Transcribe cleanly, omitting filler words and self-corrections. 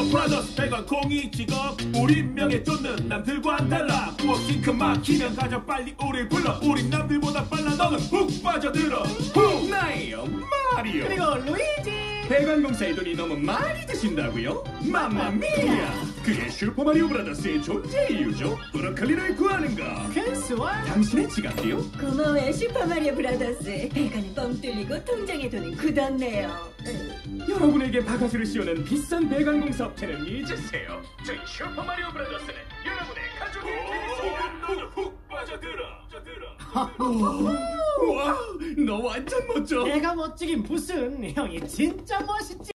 브라더스 배관 공이 직업 우리 명예 쫓는 남들과는 달라 무엇인가 막히면 가장 빨리 우리 불러 우린 남들보다 빨라 너는 훅 빠져들어 훅 나예요 마리오 그리고 루이지. 배관공사의 돈이 너무 많이 드신다고요? 맘마미아 그게 슈퍼마리오 브라더스의 존재 이유죠 브로콜리를 구하는 거 캔스와 당신의 지갑이요? 고마워요 슈퍼마리오 브라더스. 배가는 뻥 뚫리고 통장에 돈은 굳었네요. 여러분에게 바가지를 씌우는 비싼 배관공사 업체는 잊으세요 저희 슈퍼마리오 브라더스는 여러분의 가족이 되겠습니다 훅 빠져들어 우와 너 완전 멋져 내가 멋지긴 무슨 형이 진짜 멋있지.